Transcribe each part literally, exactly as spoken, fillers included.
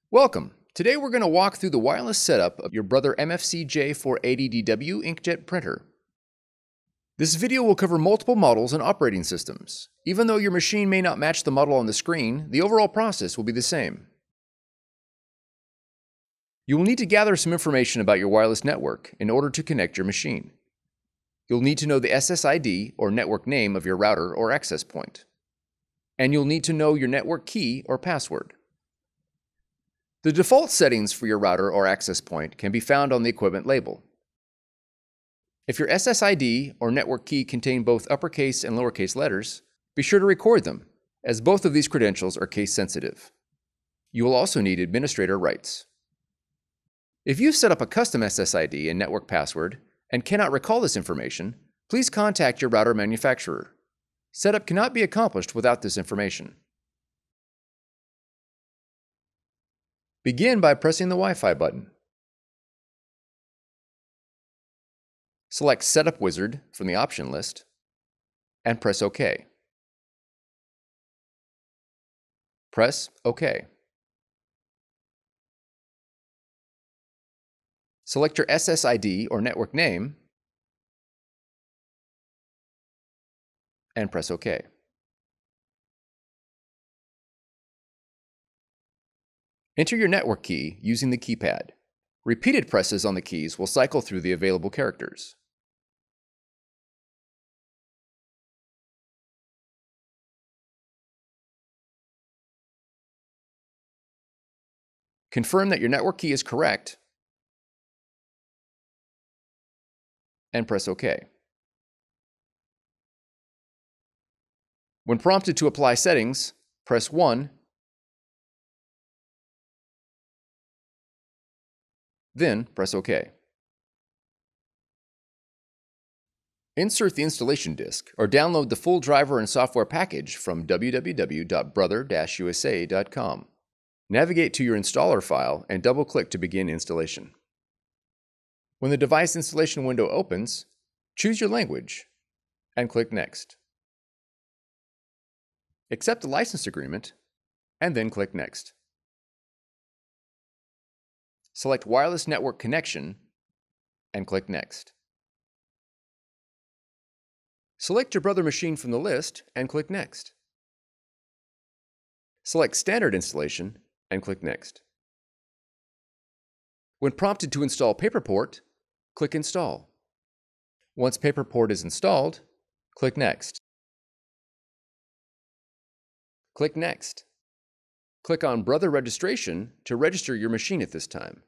Welcome! Today we're going to walk through the wireless setup of your Brother M F C J four eighty D W Inkjet printer. This video will cover multiple models and operating systems. Even though your machine may not match the model on the screen, the overall process will be the same. You will need to gather some information about your wireless network in order to connect your machine. You'll need to know the S S I D or network name of your router or access point. And you'll need to know your network key or password. The default settings for your router or access point can be found on the equipment label. If your S S I D or network key contain both uppercase and lowercase letters, be sure to record them, as both of these credentials are case sensitive. You will also need administrator rights. If you've set up a custom S S I D and network password and cannot recall this information, please contact your router manufacturer. Setup cannot be accomplished without this information. Begin by pressing the Wi-Fi button. Select Setup Wizard from the option list and press OK. Press OK. Select your S S I D or network name and press OK. Enter your network key using the keypad. Repeated presses on the keys will cycle through the available characters. Confirm that your network key is correct and press OK. When prompted to apply settings, press one, then press OK. Insert the installation disk or download the full driver and software package from w w w dot brother dash u s a dot com. Navigate to your installer file and double-click to begin installation. When the device installation window opens, choose your language and click Next. Accept the license agreement and then click Next. Select Wireless Network Connection and click Next. Select your Brother machine from the list and click Next. Select Standard Installation and click Next. When prompted to install Paperport, click Install. Once Paperport is installed, click Next. Click Next. Click on Brother Registration to register your machine at this time.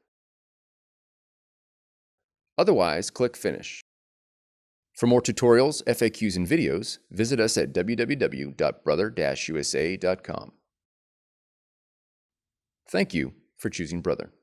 Otherwise, click Finish. For more tutorials, F A Qs, and videos, visit us at w w w dot brother dash u s a dot com. Thank you for choosing Brother.